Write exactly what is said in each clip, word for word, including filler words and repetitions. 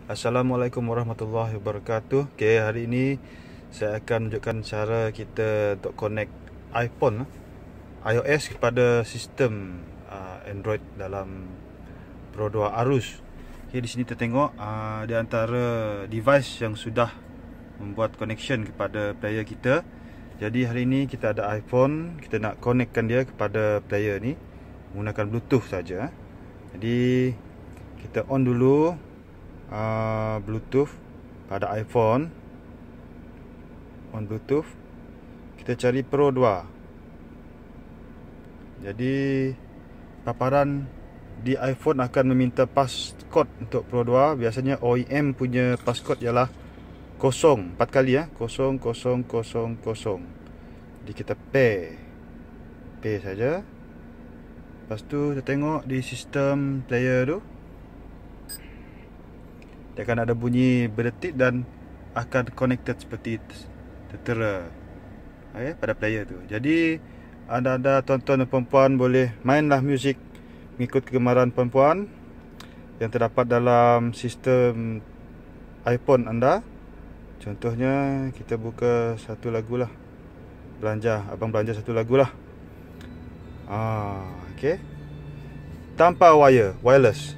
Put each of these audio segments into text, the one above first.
Assalamualaikum warahmatullahi wabarakatuh. Okay, hari ini saya akan menunjukkan cara kita untuk connect iPhone iOS kepada sistem uh, Android dalam Pro dua Arus. Okay, di sini kita tengok uh, di antara device yang sudah membuat connection kepada player kita. Jadi hari ini kita ada iPhone, kita nak connectkan dia kepada player ni menggunakan Bluetooth saja. Jadi kita on dulu Uh, Bluetooth pada iPhone. On Bluetooth, kita cari Pro dua. Jadi paparan di iPhone akan meminta passcode untuk Pro dua. Biasanya O E M punya passcode ialah kosong, empat kali ya, kosong kosong kosong kosong. Jadi kita pair pair saja. Lepas tu kita tengok di sistem player tu, dia akan ada bunyi berdetik dan akan connected seperti tertera okay, pada player tu. Jadi anda-anda tuan-tuan dan puan-puan boleh mainlah muzik mengikut kegemaran puan-puan yang terdapat dalam sistem iPhone anda. Contohnya kita buka satu lagu lah, belanja, abang belanja satu lagu lah. ah, okay. Tanpa wire, wireless.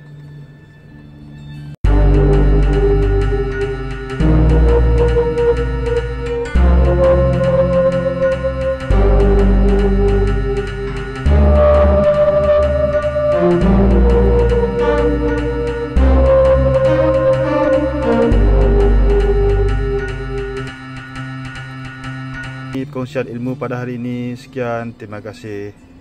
Perkongsian ilmu pada hari ini sekian, terima kasih.